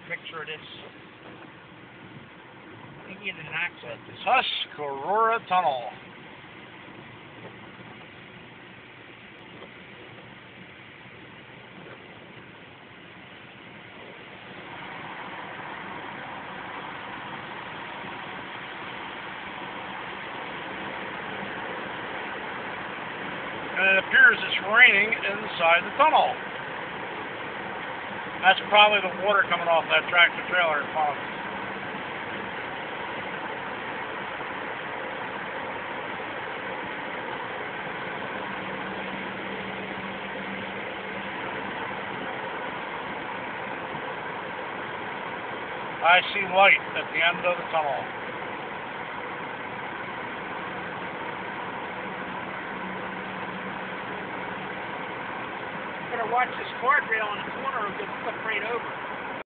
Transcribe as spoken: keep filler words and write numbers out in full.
picture of this. You can get an accent. Tuscarora Tunnel. And it appears it's raining inside the tunnel. That's probably the water coming off that tractor trailer in front of us. I see light at the end of the tunnel. Better watch this guardrail in the corner or you'll flip right over.